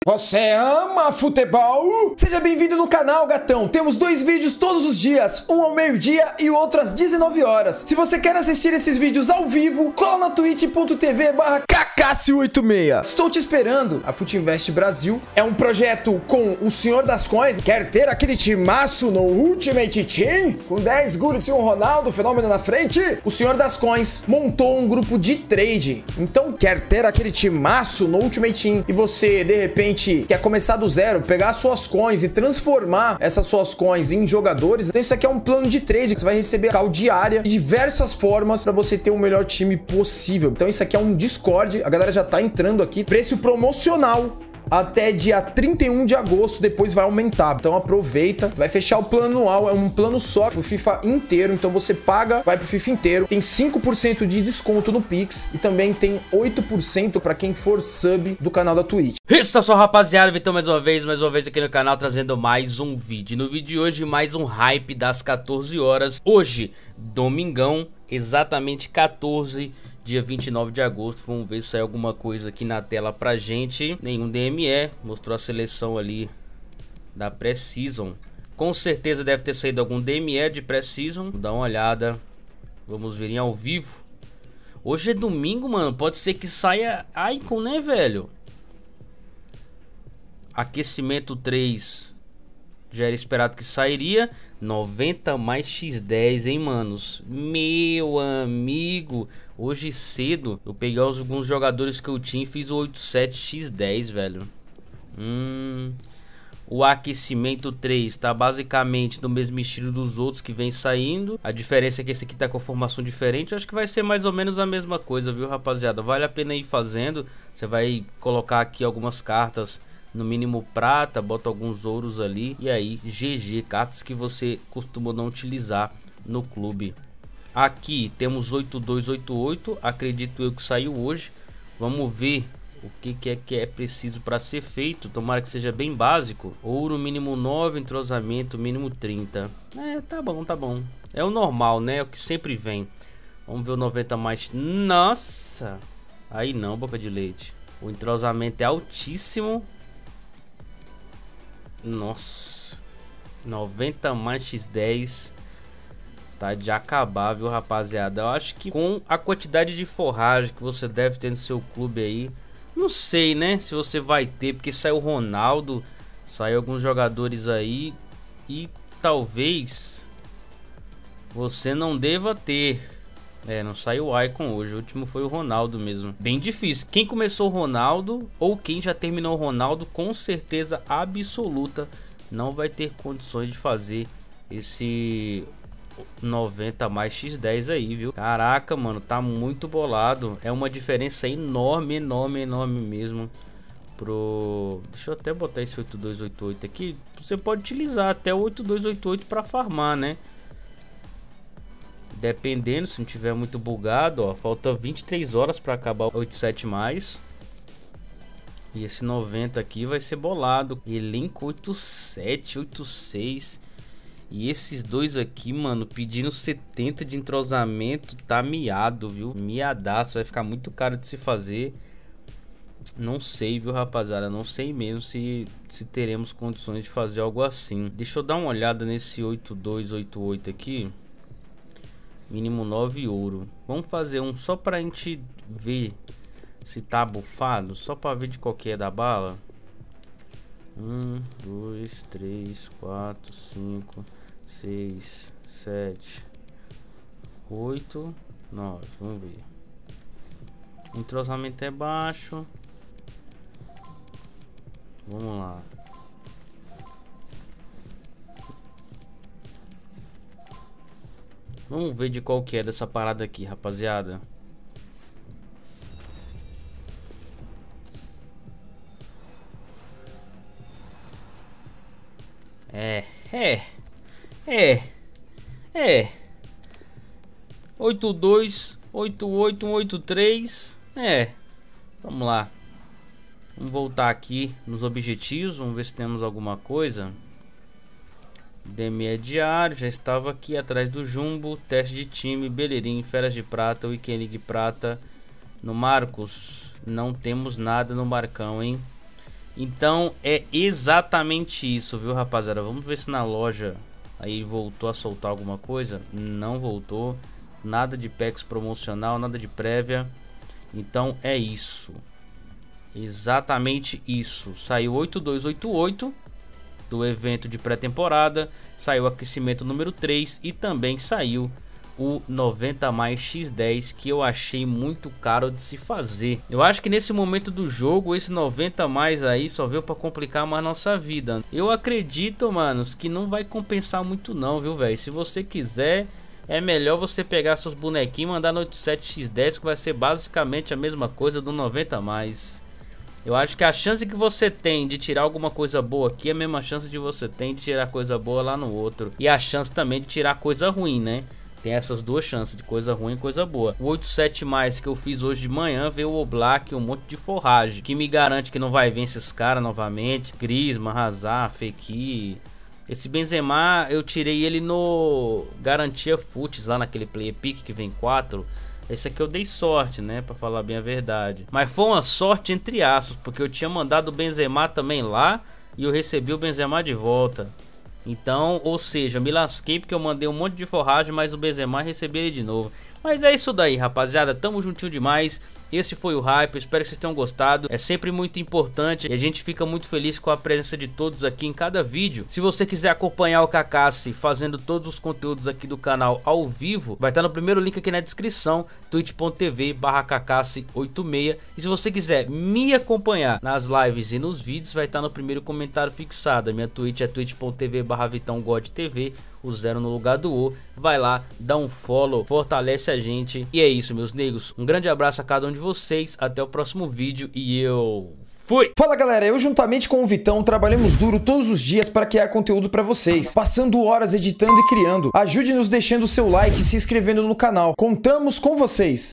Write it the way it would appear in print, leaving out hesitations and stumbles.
Você ama futebol? Seja bem-vindo no canal, gatão. Temos 2 vídeos todos os dias, um ao meio-dia e o outro às 19 horas. Se você quer assistir esses vídeos ao vivo, cola na twitch.tv/KKC86. Estou te esperando. A FUTInvest Brasil é um projeto com o Senhor das Coins. Quer ter aquele timaço no Ultimate Team? Com 10 Gullit e um Ronaldo fenômeno na frente? O Senhor das Coins montou um grupo de trade. Então, quer ter aquele timaço no Ultimate Team e você, de repente, quer começar do zero, pegar suas coins e transformar essas suas coins em jogadores, então isso aqui é um plano de trade que você vai receber call diária de diversas formas para você ter o melhor time possível. Então isso aqui é um Discord, a galera já tá entrando aqui, preço promocional até dia 31 de agosto, depois vai aumentar. Então aproveita, vai fechar o plano anual, é um plano só pro FIFA inteiro, então você paga, vai pro FIFA inteiro, tem 5% de desconto no Pix e também tem 8% para quem for sub do canal da Twitch. Isso, só rapaziada, Vitão mais uma vez aqui no canal trazendo mais um vídeo. No vídeo de hoje, mais um hype das 14 horas. Hoje, domingão, exatamente 14 dia 29 de agosto, vamos ver se sai alguma coisa aqui na tela pra gente. Nenhum DME, mostrou a seleção ali da Pré-Season. Com certeza deve ter saído algum DME de Pré-Season. Dá uma olhada, vamos ver em ao vivo. Hoje é domingo, mano, pode ser que saia Icon, né, velho? Aquecimento 3, já era esperado que sairia. 90 mais X10, hein, manos? Meu amigo, hoje cedo eu peguei alguns jogadores que eu tinha e fiz o 87 X10, velho. O aquecimento 3 tá basicamente no mesmo estilo dos outros que vem saindo. A diferença é que esse aqui tá com formação diferente. Eu acho que vai ser mais ou menos a mesma coisa, viu, rapaziada? Vale a pena ir fazendo. Você vai colocar aqui algumas cartas, no mínimo prata, bota alguns ouros ali. E aí, GG, cartas que você costuma não utilizar no clube. Aqui temos 8288, acredito eu que saiu hoje. Vamos ver o que é preciso para ser feito. Tomara que seja bem básico. Ouro mínimo 9, entrosamento mínimo 30. Tá bom, tá bom. É o normal, né? É o que sempre vem. Vamos ver o 90 mais. Nossa! Aí não, boca de leite. O entrosamento é altíssimo. Nossa, 90 mais X10 tá de acabar, viu, rapaziada? Eu acho que com a quantidade de forragem que você deve ter no seu clube aí, não sei, né, se você vai ter, porque saiu o Ronaldo, saiu alguns jogadores aí e talvez você não deva ter. Não saiu o Icon hoje, o último foi o Ronaldo mesmo. Bem difícil. Quem começou o Ronaldo ou quem já terminou o Ronaldo, com certeza absoluta não vai ter condições de fazer esse 90 mais X10 aí, viu? Caraca, mano, tá muito bolado. É uma diferença enorme, enorme mesmo pro... Deixa eu até botar esse 8288 aqui. Você pode utilizar até o 8288 para farmar, né? Dependendo, se não tiver muito bugado, ó, falta 23 horas para acabar o 87 mais. E esse 90 aqui vai ser bolado. Elenco 87, 86. E esses dois aqui, mano, pedindo 70 de entrosamento, tá miado, viu? Miadaço, vai ficar muito caro de se fazer. Não sei, viu, rapaziada? Não sei mesmo se teremos condições de fazer algo assim. Deixa eu dar uma olhada nesse 8288 aqui. Mínimo 9 ouro. Vamos fazer um só pra gente ver se tá bufado. Só pra ver de qual que é da bala. 1, 2, 3, 4, 5, 6, 7, 8, 9. Vamos ver. O entrosamento é baixo. Vamos lá. Vamos ver de qual que é dessa parada aqui, rapaziada. É 82, 88, 183. Vamos lá. Vamos voltar aqui nos objetivos, vamos ver se temos alguma coisa. DME diário, já estava aqui atrás do Jumbo. Teste de time, Bellerin, Feras de Prata, Weekend League Prata. No Marcos, não temos nada no Marcão, hein? Então é exatamente isso, viu, rapaziada? Vamos ver se na loja aí voltou a soltar alguma coisa. Não voltou. Nada de packs promocional, nada de prévia. Então é isso. Exatamente isso. Saiu 8288 do evento de pré-temporada. Saiu o aquecimento número 3 e também saiu o 90 mais X10, que eu achei muito caro de se fazer. Eu acho que nesse momento do jogo esse 90 mais aí só veio para complicar mais nossa vida. Eu acredito, manos, que não vai compensar muito não, viu, velho? Se você quiser, é melhor você pegar seus bonequinhos e mandar no 87X10, que vai ser basicamente a mesma coisa do 90 mais. Eu acho que a chance que você tem de tirar alguma coisa boa aqui é a mesma chance de você tem de tirar coisa boa lá no outro. E a chance também de tirar coisa ruim, né? Tem essas duas chances, de coisa ruim e coisa boa. O 87 mais que eu fiz hoje de manhã veio o Oblak e um monte de forragem, que me garante que não vai vir esses caras novamente. Griezmann, Hazard, Fekir. Esse Benzema eu tirei ele no Garantia Futs, lá naquele Play Epic que vem 4. Esse aqui eu dei sorte, né, pra falar bem a verdade. Mas foi uma sorte entre aspas, porque eu tinha mandado o Benzema também lá e eu recebi o Benzema de volta. Então, ou seja, me lasquei porque eu mandei um monte de forragem, mas o Benzema recebi ele de novo. Mas é isso daí, rapaziada, tamo juntinho demais. Esse foi o hype, eu espero que vocês tenham gostado. É sempre muito importante e a gente fica muito feliz com a presença de todos aqui em cada vídeo. Se você quiser acompanhar o Kakashi fazendo todos os conteúdos aqui do canal ao vivo, vai estar no primeiro link aqui na descrição, twitch.tv/Kakashi86. E se você quiser me acompanhar nas lives e nos vídeos, vai estar no primeiro comentário fixado. A minha Twitch é twitch.tv/VitãoGodTV, o 0 no lugar do O. Vai lá, dá um follow, fortalece a gente. E é isso, meus negros. Um grande abraço a cada um de vocês. Até o próximo vídeo e eu fui! Fala galera, eu juntamente com o Vitão trabalhamos duro todos os dias para criar conteúdo para vocês, passando horas editando e criando. Ajude-nos deixando o seu like e se inscrevendo no canal. Contamos com vocês!